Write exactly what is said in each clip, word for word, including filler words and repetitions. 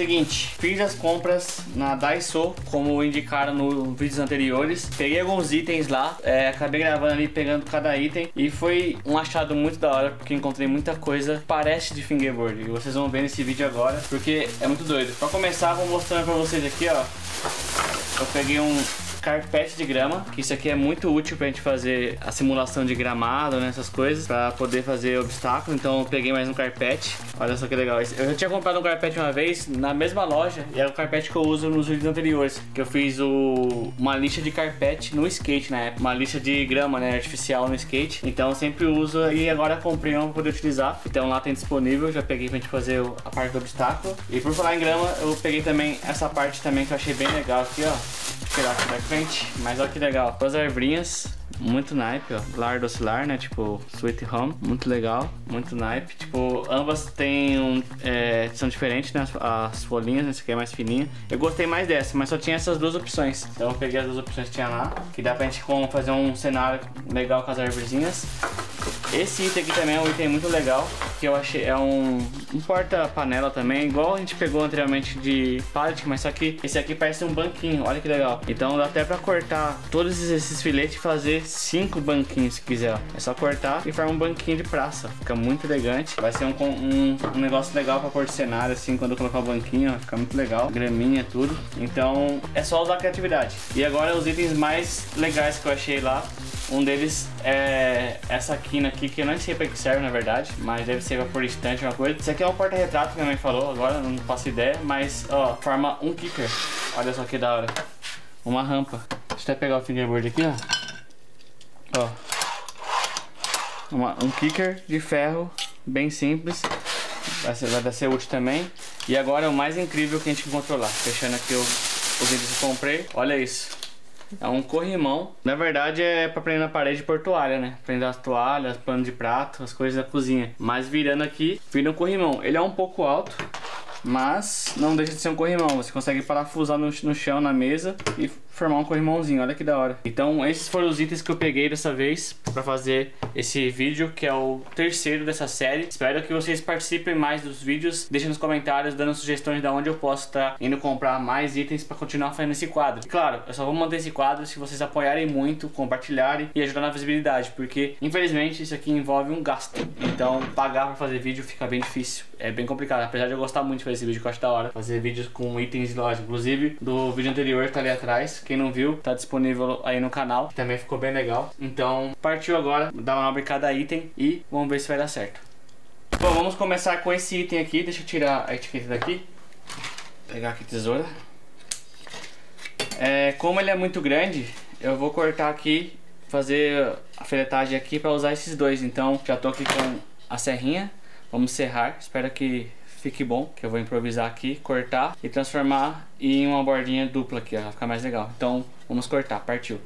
seguinte, fiz as compras na Daiso, como indicaram nos vídeos anteriores. Peguei alguns itens lá, é, acabei gravando ali, pegando cada item. E foi um achado muito da hora, porque encontrei muita coisa parece de fingerboard. E vocês vão ver nesse vídeo agora, porque é muito doido. Pra começar, vou mostrando pra vocês aqui, ó. Eu peguei um carpete de grama, que isso aqui é muito útil pra gente fazer a simulação de gramado, né, essas coisas, pra poder fazer obstáculo. Então eu peguei mais um carpete. Olha só que legal. Eu já tinha comprado um carpete uma vez na mesma loja, e era o carpete que eu uso nos vídeos anteriores, que eu fiz o... uma lixa de carpete no skate na época, uma lixa de grama, né, artificial no skate. Então eu sempre uso, e agora comprei um pra poder utilizar. Então lá tem disponível, já peguei pra gente fazer a parte do obstáculo. E por falar em grama, eu peguei também essa parte também que eu achei bem legal aqui, ó. Vou tirar aqui da frente, mas olha que legal. Duas arvrinhas, muito naipe, ó. Lar docilar, né? Tipo, Sweet Home, muito legal, muito naipe. Tipo, ambas têm um, é, são diferentes, né? As, as folhinhas, essa aqui é mais fininha. Eu gostei mais dessa, mas só tinha essas duas opções. Então eu peguei as duas opções que tinha lá, que dá pra gente fazer um cenário legal com as arvorezinhas. Esse item aqui também é um item muito legal, que eu achei, é um, um porta-panela também, igual a gente pegou anteriormente de pallet, mas só que esse aqui parece um banquinho, olha que legal. Então dá até pra cortar todos esses filetes e fazer cinco banquinhos se quiser, ó. É só cortar e formar um banquinho de praça, fica muito elegante. Vai ser um, um, um negócio legal pra pôr de cenário, assim, quando eu colocar o banquinho, ó, fica muito legal, graminha, tudo. Então é só usar a criatividade. E agora os itens mais legais que eu achei lá. Um deles é essa quina aqui, que eu nem sei pra que serve na verdade, mas deve ser pra pôr estante, uma coisa. Isso aqui é um porta-retrato que minha mãe falou, agora não faço ideia, mas ó, forma um kicker. Olha só que da hora. Uma rampa. Deixa eu até pegar o fingerboard aqui, ó. Ó. Uma, um kicker de ferro, bem simples. Vai ser, vai ser útil também. E agora o mais incrível que a gente encontrou lá. Fechando aqui o, os itens que eu comprei. Olha isso. É um corrimão. Na verdade é pra prender na parede por toalha, né? Prender as toalhas, pano de prato, as coisas da cozinha. Mas virando aqui, vira um corrimão. Ele é um pouco alto, mas não deixa de ser um corrimão. Você consegue parafusar no, no chão, na mesa, e formar um corrimãozinho. Olha que da hora. Então esses foram os itens que eu peguei dessa vez pra fazer esse vídeo, que é o terceiro dessa série. Espero que vocês participem mais dos vídeos. Deixem nos comentários dando sugestões de onde eu posso estar indo comprar mais itens pra continuar fazendo esse quadro. E claro, eu só vou manter esse quadro se vocês apoiarem muito, compartilharem e ajudar na visibilidade, porque infelizmente isso aqui envolve um gasto. Então pagar pra fazer vídeo fica bem difícil. É bem complicado, apesar de eu gostar muito de fazer esse vídeo, que eu acho da hora fazer vídeos com itens de loja. Inclusive do vídeo anterior tá ali atrás, quem não viu, tá disponível aí no canal, que também ficou bem legal. Então partiu agora, dar uma manobra em cada item e vamos ver se vai dar certo. Bom, vamos começar com esse item aqui. Deixa eu tirar a etiqueta daqui, pegar aqui a tesoura. É, como ele é muito grande, eu vou cortar aqui, fazer a filetagem aqui para usar esses dois. Então já tô aqui com a serrinha. Vamos serrar, espero que fique bom, que eu vou improvisar aqui, cortar e transformar em uma bordinha dupla aqui, ó, vai ficar mais legal. Então vamos cortar, partiu.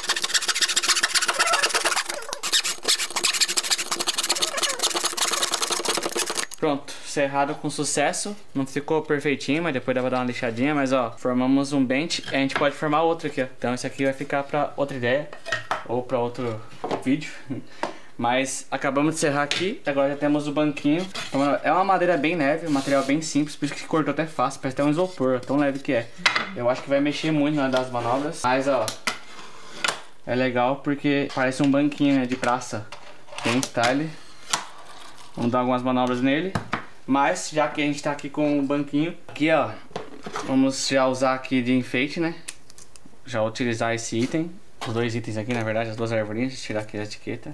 Pronto, serrado com sucesso. Não ficou perfeitinho, mas depois dá pra dar uma lixadinha. Mas ó, formamos um bench e a gente pode formar outro aqui, ó. Então esse aqui vai ficar pra outra ideia, ou pra outro vídeo. Mas acabamos de serrar aqui, agora já temos o banquinho. É uma madeira bem leve, um material bem simples, por isso que cortou até fácil, parece até um isopor, tão leve que é. Eu acho que vai mexer muito na das manobras, mas ó, é legal porque parece um banquinho, né, de praça, bem style. Vamos dar algumas manobras nele, mas já que a gente tá aqui com o banquinho, aqui ó, vamos já usar aqui de enfeite, né, já utilizar esse item, os dois itens aqui na verdade, as duas arvorinhas, tirar aqui a etiqueta.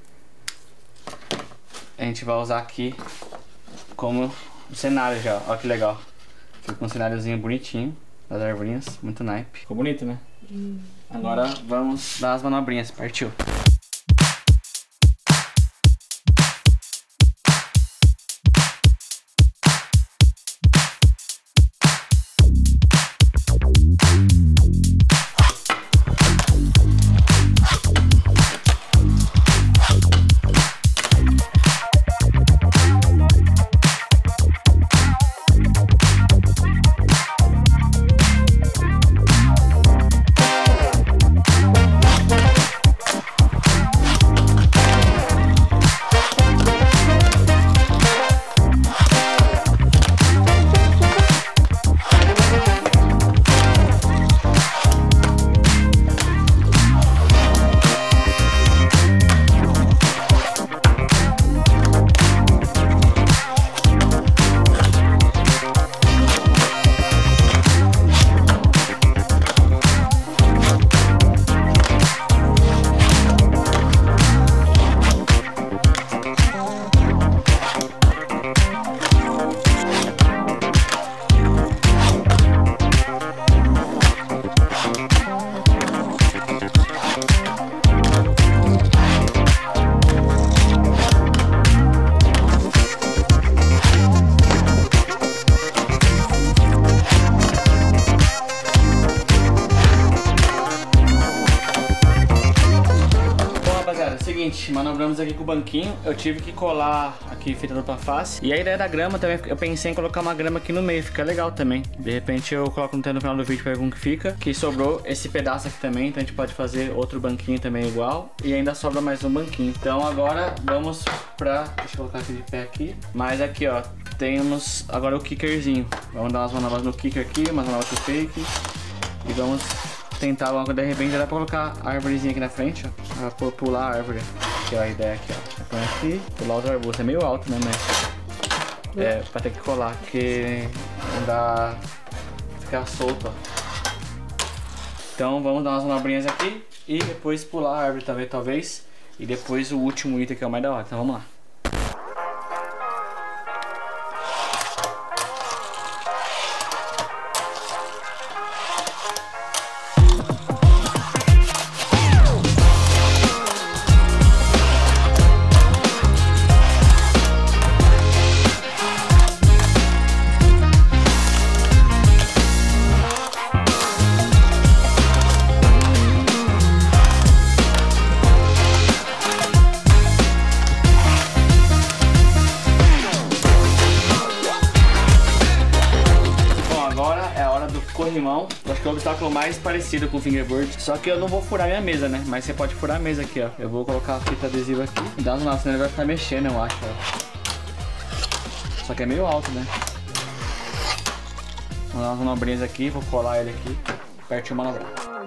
A gente vai usar aqui como um cenário já, olha que legal. Fica um cenáriozinho bonitinho das arvorinhas, muito naipe. Ficou bonito, né? Hum. Agora vamos dar as manobrinhas, partiu. seguinte, manobramos aqui com o banquinho. Eu tive que colar aqui fita dupla face. E a ideia da grama também, eu pensei em colocar uma grama aqui no meio, fica legal também. De repente eu coloco no final do vídeo pra ver como que fica. Que sobrou esse pedaço aqui também, então a gente pode fazer outro banquinho também igual. E ainda sobra mais um banquinho. Então agora vamos pra... Deixa eu colocar aqui de pé aqui. Mas aqui, ó, temos agora o kickerzinho. Vamos dar umas manobras no kicker aqui, umas manobras no fake. E vamos tentar logo, de repente já dá pra colocar a árvorezinha aqui na frente, ó. Pra pular a árvore. Aqui, ó, a ideia aqui, ó. Põe aqui, pular os arbustos. É meio alto, né, mas... É, pra ter que colar, porque não dá... Ficar solto, ó. Então vamos dar umas manobrinhas aqui e depois pular a árvore também, talvez. E depois o último item que é o mais da hora. Então vamos lá. Corrimão, acho que é o obstáculo mais parecido com o fingerboard. Só que eu não vou furar minha mesa, né? Mas você pode furar a mesa aqui, ó. Eu vou colocar a fita adesiva aqui e dar uns lados, senão ele vai ficar mexendo, eu acho, ó. Só que é meio alto, né? Vou dar umas manobrinhas aqui, vou colar ele aqui. Pertinho manobrar.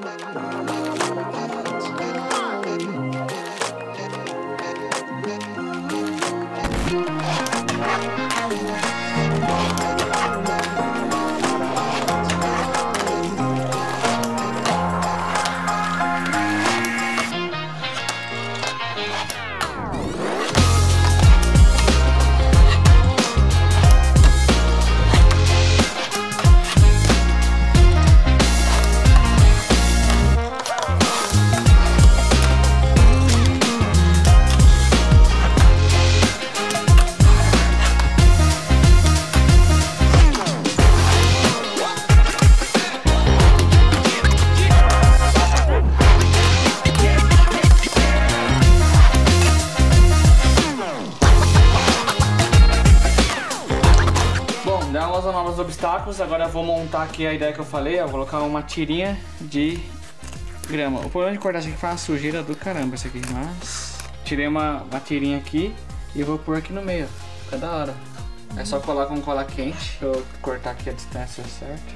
Novos obstáculos, agora eu vou montar aqui a ideia que eu falei, eu vou colocar uma tirinha de grama. O problema de cortar isso aqui foi uma sujeira do caramba isso aqui, mas tirei uma, uma tirinha aqui e vou pôr aqui no meio, fica da hora. É só colar com cola quente. Deixa eu cortar aqui a distância certa.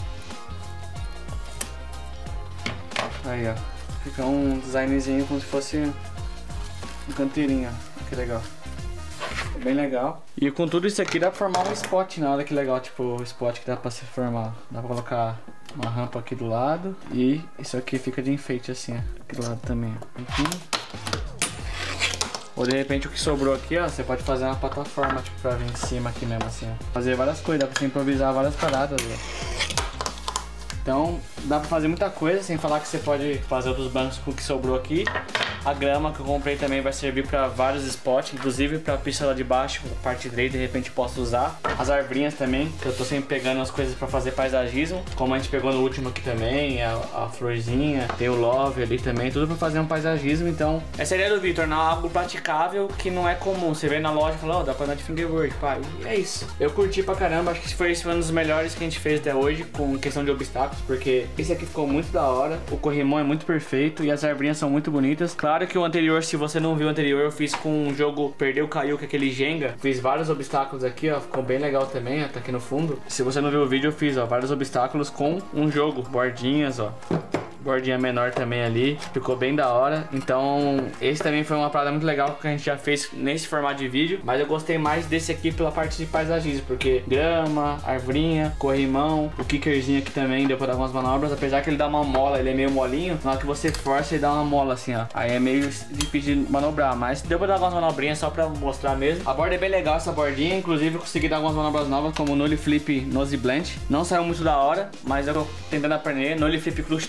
Aí, ó, fica um designzinho como se fosse um canteirinho, ó, que legal. Bem legal. E com tudo isso aqui dá pra formar um spot, né? Olha que legal, tipo, o spot que dá pra se formar. Dá pra colocar uma rampa aqui do lado e isso aqui fica de enfeite assim, ó. Aqui do lado também, ó. Aqui. Ou de repente o que sobrou aqui, ó, você pode fazer uma plataforma, tipo, pra vir em cima aqui mesmo, assim, ó. Fazer várias coisas, dá pra você improvisar várias paradas, ó. Então, dá pra fazer muita coisa, sem falar que você pode fazer outros bancos com o que sobrou aqui. A grama que eu comprei também vai servir para vários spots, inclusive para a pista lá de baixo, a parte três, de repente posso usar. As arvrinhas também, que eu tô sempre pegando as coisas para fazer paisagismo, como a gente pegou no último aqui também, a, a florzinha, tem o love ali também, tudo para fazer um paisagismo. Então, essa ideia do vídeo, tornar algo praticável que não é comum. Você vê na loja e fala, ó, oh, dá pra andar de fingerboard, pá, e é isso. Eu curti pra caramba, acho que foi esse um dos melhores que a gente fez até hoje, com questão de obstáculos, porque esse aqui ficou muito da hora, o corrimão é muito perfeito e as arvrinhas são muito bonitas. Claro que o anterior, se você não viu o anterior, eu fiz com um jogo Perdeu, Caiu, que é aquele Jenga. Fiz vários obstáculos aqui, ó, ficou bem legal também, ó, tá aqui no fundo. Se você não viu o vídeo, eu fiz, ó, vários obstáculos com um jogo, bordinhas, ó. Bordinha menor também ali, ficou bem da hora. Então esse também foi uma parada muito legal que a gente já fez nesse formato de vídeo. Mas eu gostei mais desse aqui pela parte de paisagismo, porque grama, arvrinha, corrimão, o kickerzinho aqui também deu pra dar algumas manobras. Apesar que ele dá uma mola, ele é meio molinho, na hora que você força ele dá uma mola assim, ó. Aí é meio difícil de manobrar, mas deu pra dar algumas manobrinhas só pra mostrar mesmo. A borda é bem legal, essa bordinha, inclusive eu consegui dar algumas manobras novas, como o Nollie Flip Nose Blanch. Não saiu muito da hora, mas eu tô tentando aprender. Nollie Flip Clutch também não saiu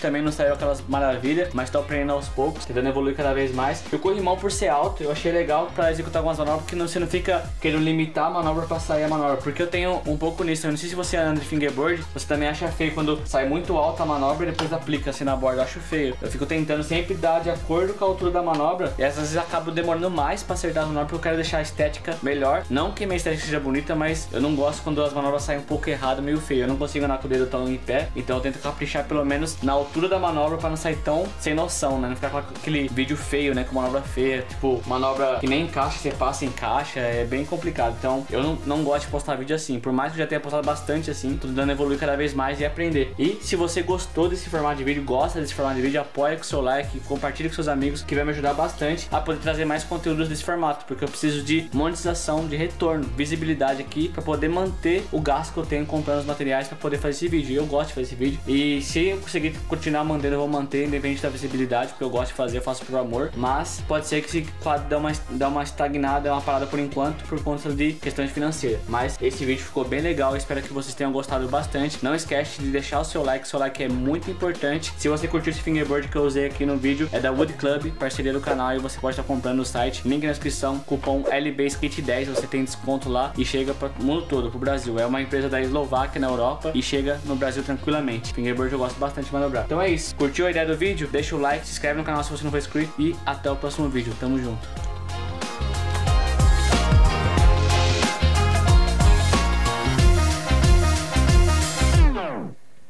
saiu aquelas maravilhas, mas tô aprendendo aos poucos, tentando evoluir cada vez mais. E o corrimão, por ser alto, eu achei legal pra executar algumas manobras, porque não, você não fica querendo limitar a manobra pra sair a manobra, porque eu tenho um pouco nisso. Eu não sei se você anda de fingerboard, você também acha feio quando sai muito alta a manobra e depois aplica assim na borda. Eu acho feio. Eu fico tentando sempre dar de acordo com a altura da manobra, e às vezes acabo demorando mais pra acertar a manobra, porque eu quero deixar a estética melhor. Não que minha estética seja bonita, mas eu não gosto quando as manobras saem um pouco errado, meio feio. Eu não consigo andar com o dedo tão em pé, então eu tento caprichar pelo menos na altura da manobra pra não sair tão sem noção, né? Não ficar com aquele vídeo feio, né? Com manobra feia, tipo, manobra que nem encaixa, você passa e encaixa, é bem complicado. Então eu não, não gosto de postar vídeo assim, por mais que eu já tenha postado bastante assim, tô tentando evoluir cada vez mais e aprender. E se você gostou desse formato de vídeo, gosta desse formato de vídeo, apoia com o seu like, compartilhe com seus amigos, que vai me ajudar bastante a poder trazer mais conteúdos desse formato, porque eu preciso de monetização, de retorno, visibilidade aqui, pra poder manter o gasto que eu tenho comprando os materiais pra poder fazer esse vídeo. E eu gosto de fazer esse vídeo, e se eu conseguir continuar mantendo, eu vou manter, independente da visibilidade, porque eu gosto de fazer, eu faço por amor. Mas pode ser que esse quadro dê uma, dê uma estagnada, dê uma parada por enquanto, por conta de questões financeiras. Mas esse vídeo ficou bem legal, eu espero que vocês tenham gostado bastante. Não esquece de deixar o seu like, seu like é muito importante. Se você curtiu esse fingerboard que eu usei aqui no vídeo, é da Wood Club, parceria do canal, e você pode estar comprando no site, link na descrição, cupom L B Skate dez, você tem desconto lá e chega para o mundo todo, pro Brasil. É uma empresa da Eslováquia, na Europa, e chega no Brasil tranquilamente. Fingerboard eu gosto bastante de manobrar. Então é isso, curtiu a ideia do vídeo? Deixa o like, se inscreve no canal se você não for inscrito, e até o próximo vídeo. Tamo junto.